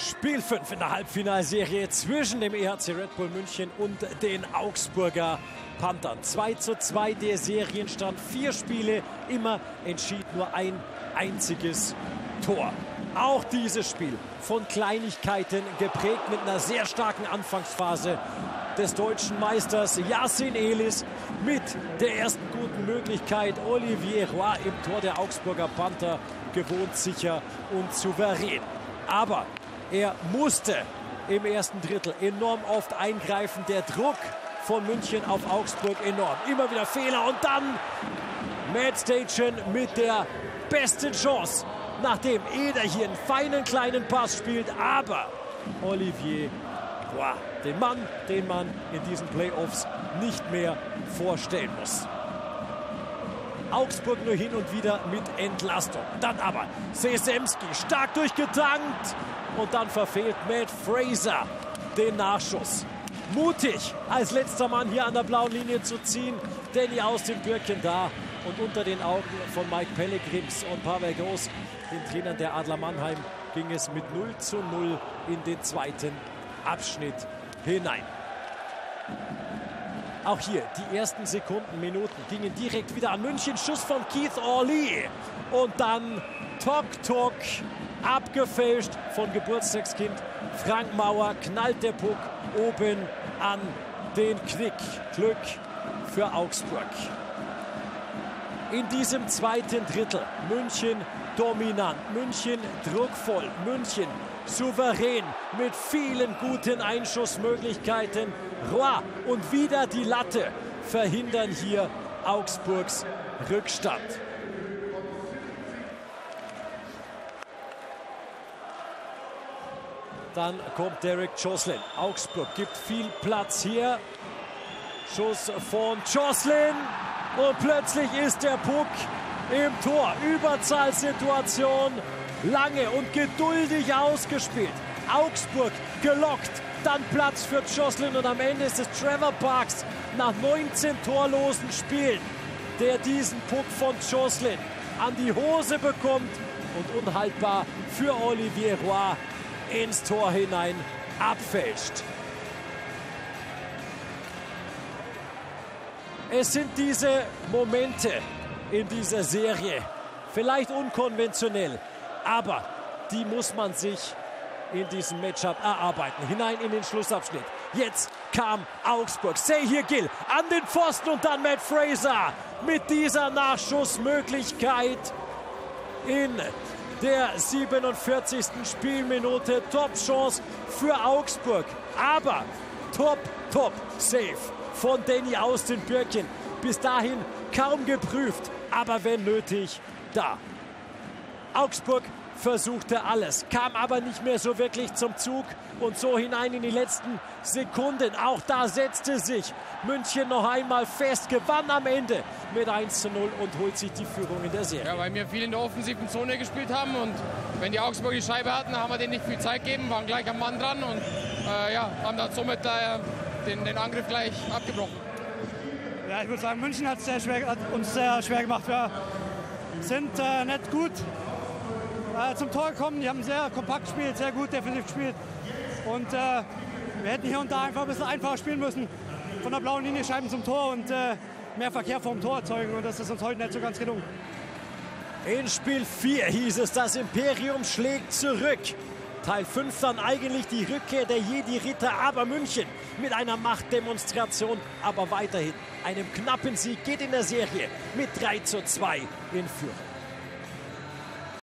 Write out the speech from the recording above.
Spiel 5 in der Halbfinalserie zwischen dem EHC Red Bull München und den Augsburger Panthern. 2:2 der Serienstand. 4 Spiele, immer entschied nur ein einziges Tor. Auch dieses Spiel von Kleinigkeiten geprägt mit einer sehr starken Anfangsphase des deutschen Meisters Yassin Elis mit der ersten guten Möglichkeit. Olivier Roy im Tor der Augsburger Panther, gewohnt sicher und souverän. Aber er musste im ersten Drittel enorm oft eingreifen. Der Druck von München auf Augsburg enorm. Immer wieder Fehler und dann Matt Stajan mit der besten Chance, nachdem Eder hier einen feinen kleinen Pass spielt. Aber Olivier Roy, den man in diesen Playoffs nicht mehr vorstellen muss. Augsburg nur hin und wieder mit Entlastung. Dann aber Sesemski stark durchgetankt und dann verfehlt Matt Fraser den Nachschuss. Mutig als letzter Mann hier an der blauen Linie zu ziehen. Danny aus den Birken da und unter den Augen von Mike Pellegrims und Pavel Groß, den Trainern der Adler Mannheim, ging es mit 0:0 in den zweiten Abschnitt hinein. Auch hier die ersten Sekunden, Minuten gingen direkt wieder an München. Schuss von Keith Orley. Und dann Tok-Tok, abgefälscht von Geburtstagskind Frank Mauer, knallt der Puck oben an den Knick. Glück für Augsburg. In diesem zweiten Drittel München dominant, München druckvoll, München souverän mit vielen guten Einschussmöglichkeiten. Roy und wieder die Latte verhindern hier Augsburgs Rückstand. Dann kommt Derek Joslin. Augsburg gibt viel Platz hier. Schuss von Joslin und plötzlich ist der Puck im Tor. Überzahlsituation, lange und geduldig ausgespielt. Augsburg gelockt, dann Platz für Joslin und am Ende ist es Trevor Parks nach 19 torlosen Spielen, der diesen Puck von Joslin an die Hose bekommt und unhaltbar für Olivier Roy ins Tor hinein abfälscht. Es sind diese Momente in dieser Serie, vielleicht unkonventionell, aber die muss man sich in diesem Matchup erarbeiten. Hinein in den Schlussabschnitt. Jetzt kam Augsburg. Sahir Gill an den Pfosten und dann Matt Fraser mit dieser Nachschussmöglichkeit in der 47. Spielminute. Top-Chance für Augsburg. Aber Top-Save von Danny aus den Birken. Bis dahin kaum geprüft, aber wenn nötig, da. Augsburg versuchte alles, kam aber nicht mehr so wirklich zum Zug und so hinein in die letzten Sekunden. Auch da setzte sich München noch einmal fest, gewann am Ende mit 1:0 und holt sich die Führung in der Serie. Ja, weil wir viel in der offensiven Zone gespielt haben und wenn die Augsburger die Scheibe hatten, haben wir denen nicht viel Zeit gegeben, waren gleich am Mann dran und haben dann somit den Angriff gleich abgebrochen. Ja, ich würde sagen, München hat uns sehr schwer gemacht. Wir sind nicht gut zum Tor gekommen. Die haben sehr kompakt gespielt, sehr gut defensiv gespielt. Und wir hätten hier und da einfach ein bisschen einfacher spielen müssen. Von der blauen Linie Scheiben zum Tor und mehr Verkehr vom Tor erzeugen. Und das ist uns heute nicht so ganz gelungen. In Spiel 4 hieß es, das Imperium schlägt zurück. Teil 5 dann eigentlich die Rückkehr der Jedi-Ritter, aber München mit einer Machtdemonstration, aber weiterhin einem knappen Sieg geht in der Serie mit 3:2 in Führung.